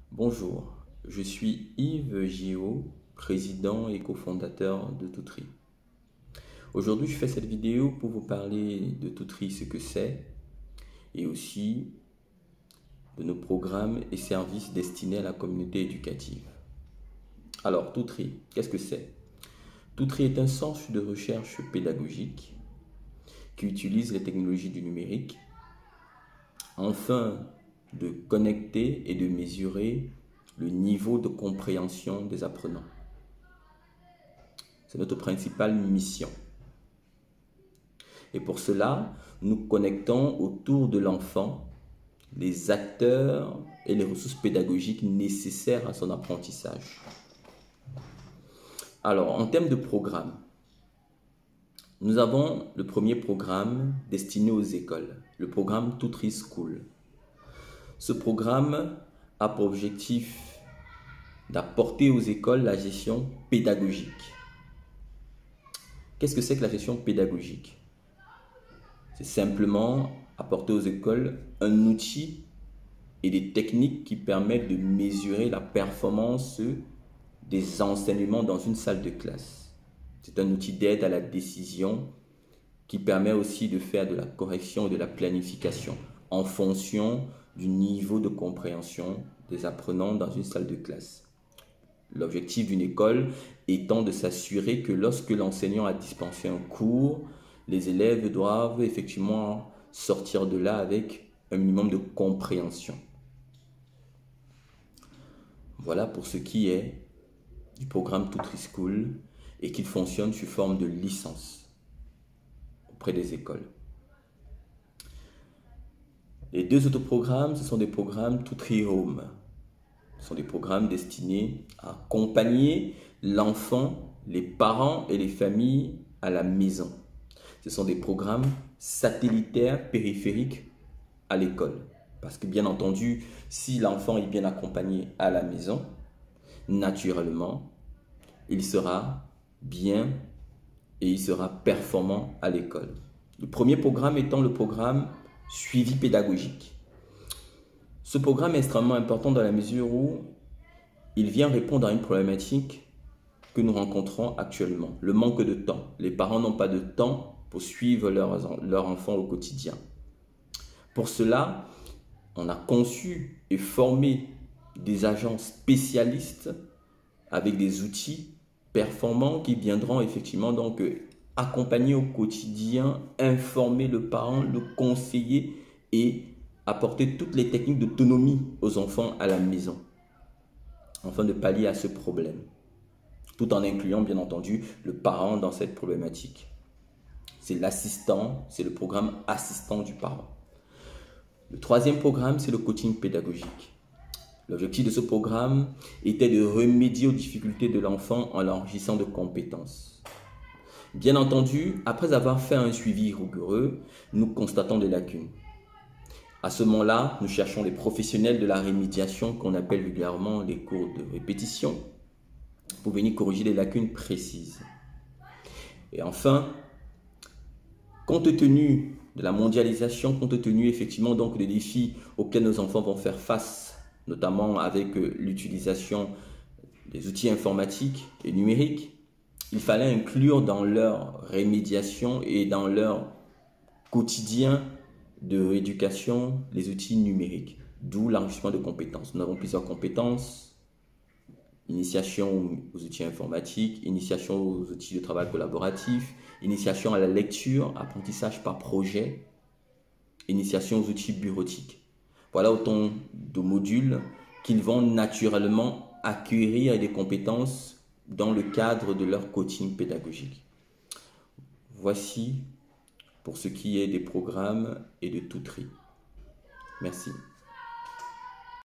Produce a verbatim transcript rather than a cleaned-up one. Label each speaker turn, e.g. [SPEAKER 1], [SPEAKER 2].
[SPEAKER 1] Bonjour, je suis Yves Gio, président et cofondateur de Toutri. Aujourd'hui, je fais cette vidéo pour vous parler de Toutri, ce que c'est, et aussi de nos programmes et services destinés à la communauté éducative. Alors, Toutri, qu'est-ce que c'est? Toutri est un centre de recherche pédagogique qui utilise les technologies du numérique afin de connecter et de mesurer le niveau de compréhension des apprenants. C'est notre principale mission. Et pour cela, nous connectons autour de l'enfant les acteurs et les ressources pédagogiques nécessaires à son apprentissage. Alors, en termes de programme, nous avons le premier programme destiné aux écoles, le programme Toutri School. Ce programme a pour objectif d'apporter aux écoles la gestion pédagogique. Qu'est-ce que c'est que la gestion pédagogique? C'est simplement apporter aux écoles un outil et des techniques qui permettent de mesurer la performance des enseignements dans une salle de classe. C'est un outil d'aide à la décision qui permet aussi de faire de la correction et de la planification en fonction du niveau de compréhension des apprenants dans une salle de classe. L'objectif d'une école étant de s'assurer que lorsque l'enseignant a dispensé un cours, les élèves doivent effectivement sortir de là avec un minimum de compréhension. Voilà pour ce qui est du programme Toutri School et qu'il fonctionne sous forme de licence auprès des écoles. Les deux autres programmes, ce sont des programmes Toutri Home. Ce sont des programmes destinés à accompagner l'enfant, les parents et les familles à la maison. Ce sont des programmes satellitaires périphériques à l'école. Parce que bien entendu, si l'enfant est bien accompagné à la maison, naturellement, il sera bien et il sera performant à l'école. Le premier programme étant le programme suivi pédagogique. Ce programme est extrêmement important dans la mesure où il vient répondre à une problématique que nous rencontrons actuellement, le manque de temps. Les parents n'ont pas de temps pour suivre leurs, leurs enfants au quotidien. Pour cela, on a conçu et formé des agents spécialistes avec des outils performants qui viendront effectivement donc accompagner au quotidien, informer le parent, le conseiller et apporter toutes les techniques d'autonomie aux enfants à la maison, afin de pallier à ce problème, tout en incluant bien entendu le parent dans cette problématique. C'est l'assistant, c'est le programme assistant du parent. Le troisième programme, c'est le coaching pédagogique. L'objectif de ce programme était de remédier aux difficultés de l'enfant en l'enrichissant de compétences. Bien entendu, après avoir fait un suivi rigoureux, nous constatons des lacunes. À ce moment-là, nous cherchons les professionnels de la rémédiation qu'on appelle vulgairement les cours de répétition pour venir corriger les lacunes précises. Et enfin, compte tenu de la mondialisation, compte tenu effectivement donc des défis auxquels nos enfants vont faire face, notamment avec l'utilisation des outils informatiques et numériques, il fallait inclure dans leur rémédiation et dans leur quotidien de rééducation les outils numériques, d'où l'enrichissement de compétences. Nous avons plusieurs compétences: initiation aux outils informatiques, initiation aux outils de travail collaboratif, initiation à la lecture, apprentissage par projet, initiation aux outils bureautiques. Voilà autant de modules qu'ils vont naturellement acquérir des compétences dans le cadre de leur coaching pédagogique. Voici pour ce qui est des programmes et de Toutri. Merci.